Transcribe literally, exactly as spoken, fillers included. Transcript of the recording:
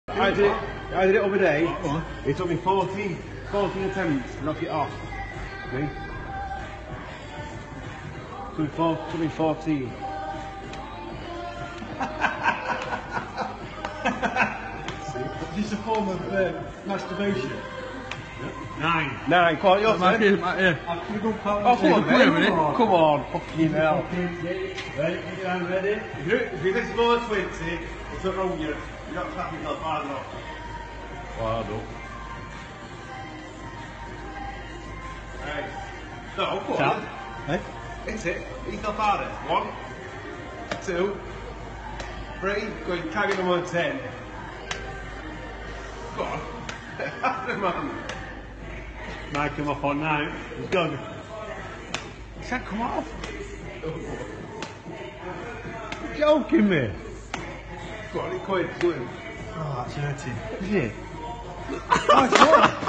I did it, I did it over there. Oh. It took me fourteen, fourteen attempts to knock it off. See? It took me, four, took me fourteen. Is this a form of uh, masturbation? Nine. Nine, quite your turn. Here, here. Oh, come on, mate. Come on, fucking hell. Ready? I'm ready. If you, if you this is more than twenty, it's not wrong, you're not clapping yourself hard enough. Hard up. Right. No, come on. Hey? Hit it. Hit yourself harder. One, two, three. Go and carry them on ten. Go on. Come on. Might come off on nine. He's gone. It can't come off. You're joking me. Go on, it's going. Go on. Oh, that's hurting. Is it? Oh, it's not.